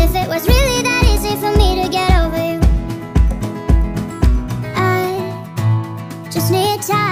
if it was really that easy for me to get over you. I just need time.